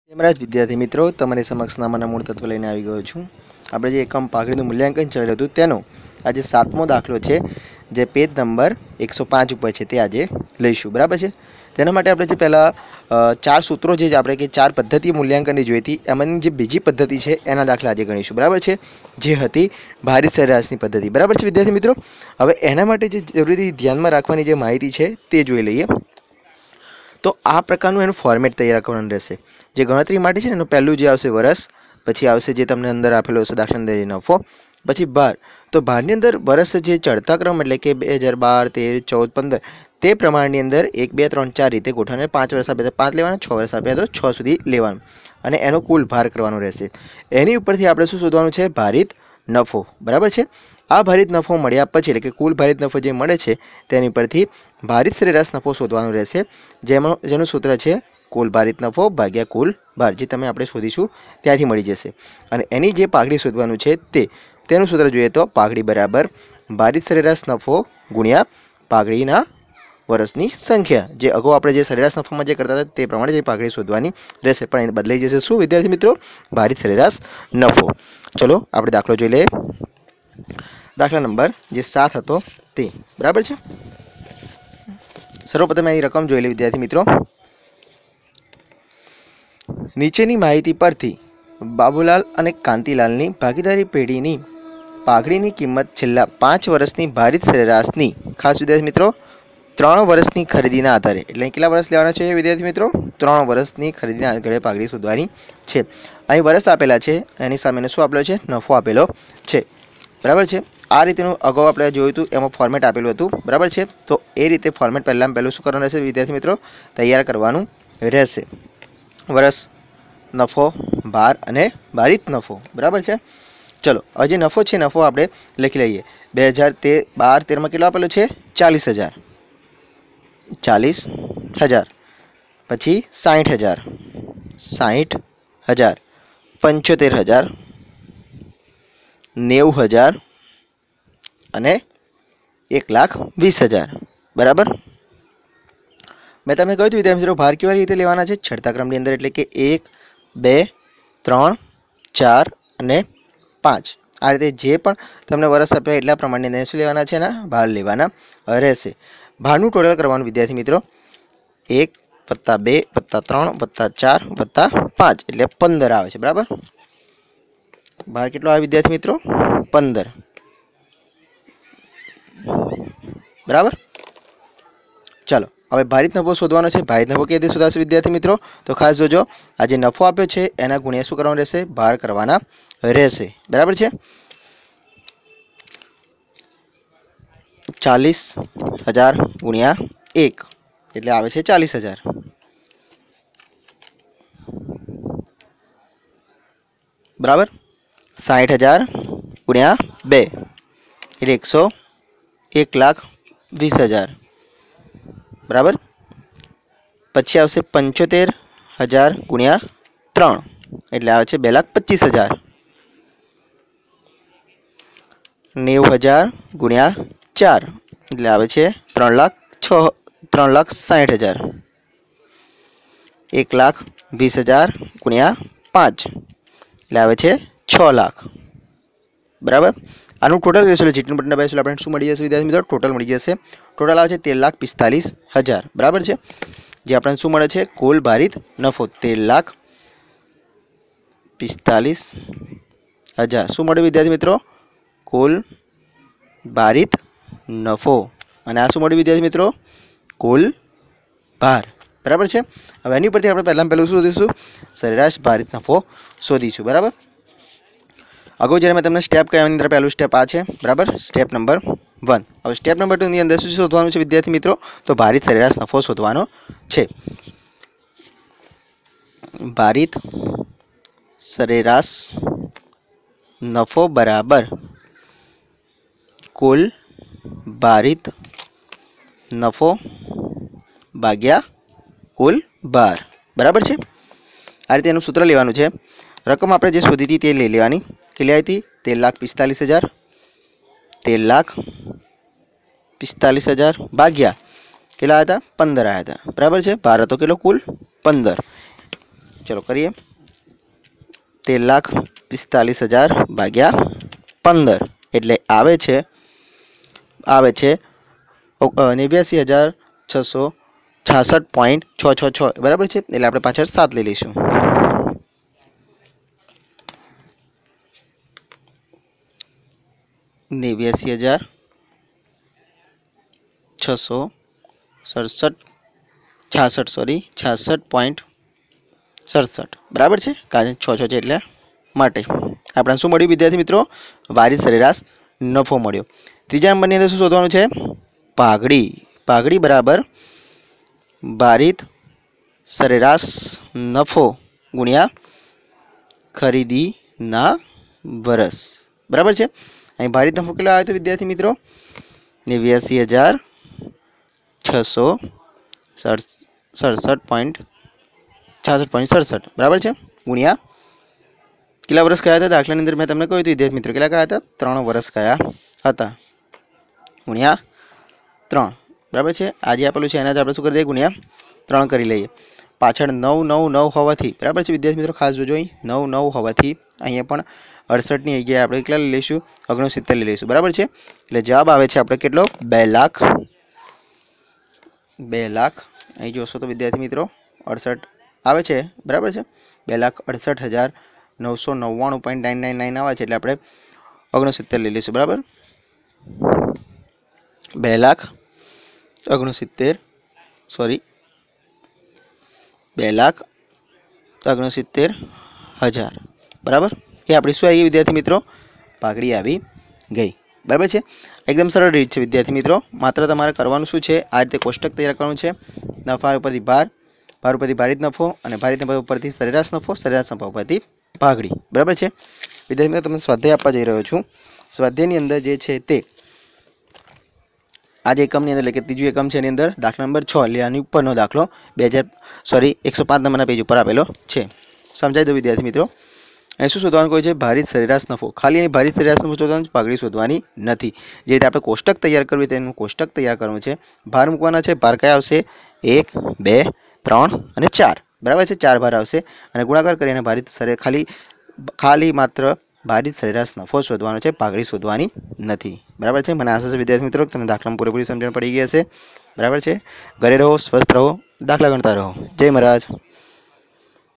હેમરાજ વિદ્યાર્થી મિત્રો, તમારી સમક્ષ નામાના મૂળ તત્વ લઈને આવી ગયો છું। આપણે જે એકમ પાઘડીનું મૂલ્યાંકન ચાલ્યું હતું તેનો આજે 7મો દાખલો છે, જે પેજ નંબર 105 ઉપર છે, તે આજે લઈશું। બરાબર છે। તેના માટે આપણે જે પહેલાં 4 સૂત્રો જે આપણે કે 4 પદ્ધતિ મૂલ્યાંકનની જોઈ હતી, એમાંની જે બીજી પદ્ધતિ છે એના દાખલા આજે ગણીશું। બરાબર છે, જે હતી ભારિત સરેરાશની પદ્ધતિ। બરાબર છે વિદ્યાર્થી મિત્રો, હવે એના માટે જે જરૂરી ધ્યાનમાં રાખવાની જે માહિતી છે તે જોઈ લઈએ। તો આ પ્રકારનું એનું ફોર્મેટ તૈયાર કરવાનું રહેશે। જે ગણતરી માટે છે ને એનું પહેલું જે આવશે વર્ષ, પછી આવશે જે તમને અંદર આપેલો હશે દાખલા અંદર નફો, પછી ભાર। તો ભારની અંદર વર્ષ જે ચડતા ક્રમ એટલે કે 2012, 13, 14, 15 તે પ્રમાણની અંદર 1, 2, 3, 4 રીતે ગોઠવને 5 વર્ષ આપ્યા તો 5 લેવાના, 6 વર્ષ આપ્યા તો 6 સુધી લેવાનું અને એનો કુલ ભાર કરવાનો રહેશે। એની ઉપરથી આપણે શું શોધવાનું છે? ભારિત નફો। બરાબર છે। આ ભારિત નફો મળ્યા પછી એટલે કે કુલ ભારિત નફો જે મળે છે તેની પરથી ભારિત સરેરાશ નફો શોધવાનો રહેશે, જેનું સૂત્ર છે કુલ ભારિત નફો ભાગ્યા કુલ ભાર, જે તમે આપણે શોધીશું ત્યાંથી મળી જશે। અને એની જે પાઘડી શોધવાનું છે તેનું સૂત્ર જોઈએ તો પાઘડી બરાબર ભારિત સરેરાશ નફો ગુણ્યા પાઘડીના વર્ષની સંખ્યા। જે અગાઉ આપણે જે સરેરાશ નફોમાં જે કરતા હતા તે પ્રમાણે જે પાઘડી શોધવાની રહેશે, પણ એને બદલાઈ જશે શું વિદ્યાર્થી મિત્રો? ભારિત સરેરાશ નફો। ચલો આપણે દાખલો જોઈ લઈએ। દાખલા નંબર જે 7 હતો તે। બરાબર છે। સર્વપ્રથમ એની રકમ જોઈ લે વિદ્યાર્થી મિત્રો। નીચેની માહિતી પરથી બાબુલાલ અને કાંતિલાલની ભાગીદારી પેઢીની પાઘડીની કિંમત છેલ્લા 5 વર્ષની ભારિત સરેરાશની, ખાસ વિદ્યાર્થી મિત્રો 3 વર્ષની ખરીદીના આધારે, એટલે કેટલા વર્ષ લેવાના છે વિદ્યાર્થી મિત્રો? 3 વર્ષની ખરીદીના આધારે પાઘડી શોધવાની છે। અહીં વર્ષ આપેલા છે, એની સામેનો શું આપેલો છે? નફો આપેલો છે। બરાબર છે। આ રીતેનું અગાઉ આપણે જોયું હતું, એમાં ફોર્મેટ આપેલું હતું। બરાબર છે। તો એ રીતે ફોર્મેટ પહેલાં શું કરવાનું રહેશે વિદ્યાર્થી મિત્રો? તૈયાર કરવાનું રહેશે। વર્ષ, નફો, ભાર અને ભારિત નફો। બરાબર છે। ચલો હવે જે નફો છે નફો આપણે લખી લઈએ। 2012-13માં કેટલો આપેલો છે? 40,000, 40,000, પછી 60,000, 60,000, 75,000, 90,000 અને 1,20,000। બરાબર। મેં તમને કહ્યું હતું વિદ્યાર્થી મિત્રો ભાર કેવી રીતે લેવાના છે? ચડતા ક્રમની અંદર, એટલે કે 1, 2, 3, 4 અને 5 આ રીતે જે પણ તમને વર્ષ આપ્યા એટલા પ્રમાણની અંદર શું લેવાના છે? એના ભાર લેવાના રહેશે। ભારનું ટોટલ કરવાનું વિદ્યાર્થી મિત્રો 1 + 2 + 3 + 4 + 5 એટલે 15 આવે છે। બરાબર। ભાર કેટલો આવે વિદ્યાર્થી મિત્રો? 15। બરાબર। ચાલો હવે ભારિત નફો શોધવાનો છે। ભારિત નફો કેવી રીતે શોધાશે વિદ્યાર્થી મિત્રો? તો ખાસ જોજો, આ જે નફો આપ્યો છે એના ગુણ્યા શું કરવાનું રહેશે? ભાર કરવાના રહેશે। બરાબર છે। 40,000 ગુણ્યા 1 એટલે આવે છે 40,000। બરાબર। 60,000 ગુણ્યા 2 એટલે 1,20,000। બરાબર। પછી આવશે 75,000 ગુણ્યા 3 એટલે આવે છે 2,25,000। 90,000 ગુણ્યા 4 એટલે આવે છે 3,60,000। 1,20,000 ગુણ્યા 5 એટલે આવે છે 6 લાખ। બરાબર। આનું ટોટલ રહેશે, જેટલું બટન દબાવીશું આપણે શું મળી જશે વિદ્યાર્થી મિત્રો? ટોટલ મળી જશે। ટોટલ આવે છે 13,45,000। બરાબર છે। જે આપણને શું મળે છે? કુલ ભારિત નફો 13,45,000 શું મળે વિદ્યાર્થી મિત્રો? કુલ ભારિત નફો। અને આ શું મળ્યું વિદ્યાર્થી મિત્રો? કુલ ભાર। બરાબર છે। હવે એની પરથી આપણે પહેલાં શું શોધીશું? સરેરાશ ભારિત નફો શોધીશું। બરાબર। અગાઉ જ્યારે મેં તમને સ્ટેપ કહ્યા એની અંદર પહેલું સ્ટેપ આ છે। બરાબર। Step number 1। હવે સ્ટેપ નંબર 2 ની અંદર શું શોધવાનું છે વિદ્યાર્થી મિત્રો? તો ભારિત સરેરાશ નફો શોધવાનો છે। ભારિત સરેરાશ નફો બરાબર કુલ ભારિત નફો ભાગ્યા કુલ ભાર। બરાબર છે। આ રીતે એનું સૂત્ર લેવાનું છે। રકમ આપણે જે શોધી હતી તે લઈ લેવાની। કેટલી આવી હતી? 13,45,000, 13,45,000 ભાગ્યા કેટલા આવ્યા હતા? 15 આવ્યા હતા। બરાબર છે। ભાર હતો કેટલો? કુલ 15। चलो करिए। 13,45,000 भाग्या 15 એટલે આવે છે 89,666.666 બરાબર છે। એટલે આપણે પાછળ 7 લઈ લઈશું। 89,666.66 બરાબર છે, કારણ 6 છે એટલે માટે આપણે શું મળ્યું વિદ્યાર્થી મિત્રો? વાર્ષિક સરેરાશ નફો મળ્યો। ત્રીજા નંબરની અંદર શું શોધવાનું છે? પાઘડી। પાઘડી બરાબર ભારિત સરેરાશ નફો ગુણ્યા ખરીદીના વર્ષ બરાબર છે। અહીં ભારિત નફો કેટલો આવ્યો હતો વિદ્યાર્થી મિત્રો? 89,667.66 બરાબર છે ગુણ્યા કેટલા વર્ષ કયા હતા? દાખલાની અંદર મેં તમને કહ્યું હતું વિદ્યાર્થી મિત્રો કેટલા કયા હતા? 3 વર્ષ કયા હતા ગુણ્યા 3 બરાબર છે। આજે આપેલું છે એના જ આપણે શું કરી દઈએ? ગુણ્યા 3 કરી લઈએ। પાછળ 9 હોવાથી બરાબર છે વિદ્યાર્થી મિત્રો, ખાસ જોજો અહીં 9 હોવાથી અહીંયા પણ 68ની જગ્યાએ આપણે કેટલા લઈ લઈશું? 69 લઈ લઈશું બરાબર છે। એટલે જવાબ આવે છે આપણે કેટલો? 2 લાખ। અહીં જોશો તો વિદ્યાર્થી મિત્રો 68 આવે છે બરાબર છે। 2,68,999.999 આવે છે એટલે આપણે 69 લઈ લઈશું બરાબર। 2,69,000 બરાબર। એ આપણી શું આવી ગઈ વિદ્યાર્થી મિત્રો? પાઘડી આવી ગઈ બરાબર છે। એકદમ સરળ રીત છે વિદ્યાર્થી મિત્રો, માત્ર તમારે કરવાનું શું છે? આ રીતે કોષ્ટક તૈયાર કરવાનું છે। નફા ઉપરથી ભાર, ભાર ઉપરથી ભારિત નફો અને ભારિત નફો ઉપરથી સરેરાશ નફો, સરેરાશ નફો ઉપરથી પાઘડી બરાબર છે। વિદ્યાર્થી મિત્રો તમને સ્વાધ્યાય આપવા જઈ રહ્યો છું। સ્વાધ્યાયની અંદર જે છે તે आज एकमની અંદર એટલે કે ત્રીજું એકમ છે એની અંદર દાખલા નંબર 6 એટલે આની ઉપરનો દાખલો 105 નંબરના પેજ ઉપર આપેલો છે। સમજાઈ દો વિદ્યાર્થી મિત્રો। અહીં શું શોધવાનું કોઈ છે? ભારિત સરેરાશ નફો। ખાલી અહીં ભારિત સરેરાશ નફો શોધવાનું છે, પાઘડી શોધવાની નથી। જે રીતે આપણે કોષ્ટક તૈયાર કરવું તેનું કોષ્ટક તૈયાર કરવું છે। ભાર મૂકવાના છે। ભાર કયા આવશે? 1, 2, 3 અને 4 બરાબર છે। 4 ભાર આવશે અને ગુણાકાર કરીને ભારિત ખાલી માત્ર ભારિત સરેરાશ નફો શોધવાનો છે, પાઘડી શોધવાની નથી બરાબર છે। મને આશા છે વિદ્યાર્થી મિત્રો તમને દાખલામાં પૂરેપૂરી સમજણ પડી ગઈ હશે બરાબર છે। ઘરે રહો, સ્વસ્થ રહો, દાખલા ગણતા રહો। જય મહારાજ।